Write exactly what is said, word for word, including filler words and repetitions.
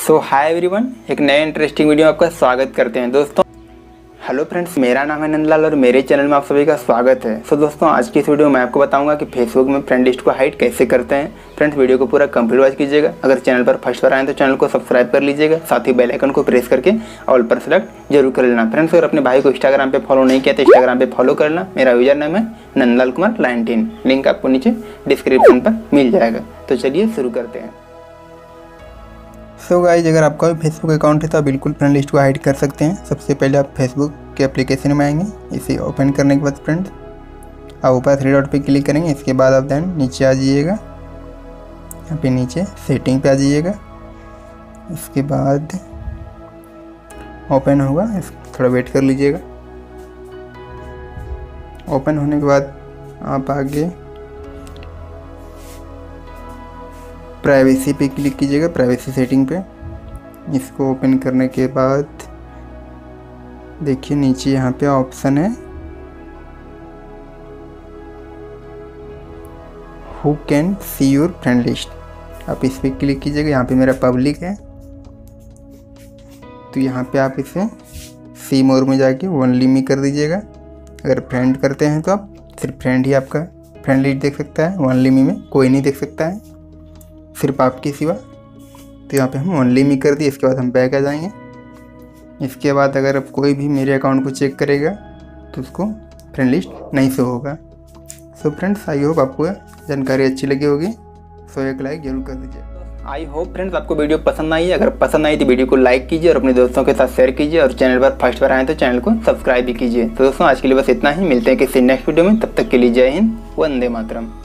सो hi everyone, एक नए interesting video में आपका स्वागत करते हैं दोस्तों। हेलो फ्रेंड्स, मेरा नाम है नंदलाल और मेरे चैनल में आप सभी का स्वागत है। सो so, दोस्तों आज की इस वीडियो में मैं आपको बताऊंगा कि फेसबुक में फ्रेंड लिस्ट को हाइड कैसे करते हैं। फ्रेंड्स वीडियो को पूरा कंप्लीट वॉच कीजिएगा। अगर चैनल पर फर्स्ट बार आए तो चैनल को सब्सक्राइब कर लीजिएगा, साथ ही बेल आइकन को प्रेस करके ऑल पर सेलेक्ट जरूर कर लेना। फ्रेंड्स अगर अपने भाई को इंस्टाग्राम पे फॉलो नहीं किया तो इंस्टाग्राम पे फॉलो कर लेना। मेरा यूजर नाम है नंदलाल कुमार नाइनटीन, लिंक आपको नीचे डिस्क्रिप्शन पर मिल जाएगा। तो चलिए शुरू करते हैं। सो so गाइज, अगर आपका भी फेसबुक अकाउंट है तो आप बिल्कुल फ्रेंड लिस्ट को हाइड कर सकते हैं। सबसे पहले आप फेसबुक के एप्लीकेशन में आएंगे। इसे ओपन करने के बाद फ्रेंड्स आप ऊपर थ्री डॉट पे क्लिक करेंगे। इसके बाद आप देन नीचे आ जाइएगा, यहाँ पे नीचे सेटिंग पे आ जाइएगा। इसके बाद ओपन होगा, इस थोड़ा वेट कर लीजिएगा। ओपन होने के बाद आप आगे प्राइवेसी पे क्लिक कीजिएगा, प्राइवेसी सेटिंग पे। इसको ओपन करने के बाद देखिए नीचे यहाँ पे ऑप्शन है who can see your friend list. आप इस पर क्लिक कीजिएगा। यहाँ पे मेरा पब्लिक है तो यहाँ पे आप इसे सी मोर में जाके ओनली मी कर दीजिएगा। अगर फ्रेंड करते हैं तो आप सिर्फ फ्रेंड ही आपका फ्रेंड लिस्ट देख सकता है, ओनली मी में कोई नहीं देख सकता है, सिर्फ आपके सिवा। तो यहाँ पे हम ओनली मी कर दिए। इसके बाद हम बैक आ जाएंगे। इसके बाद अगर अब कोई भी मेरे अकाउंट को चेक करेगा तो उसको फ्रेंड लिस्ट नहीं शो होगा। सो फ्रेंड्स, आई होप आपको जानकारी अच्छी लगी होगी। सो एक लाइक जरूर कर दीजिए। आई होप फ्रेंड्स आपको वीडियो पसंद आई है। अगर पसंद आई तो वीडियो को लाइक कीजिए और अपने दोस्तों के साथ शेयर कीजिए, और चैनल पर फर्स्ट बार आए तो चैनल को सब्सक्राइब भी कीजिए। तो दोस्तों आज के लिए बस इतना ही। मिलते हैं किसी नेक्स्ट वीडियो में, तब तक के लिए जय हिंद, वंदे मातरम।